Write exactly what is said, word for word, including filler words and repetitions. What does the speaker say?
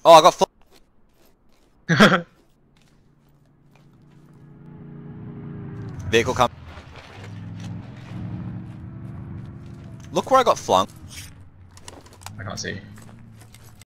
Oh, I got fl- Vehicle come. Look where I got flung. I can't see.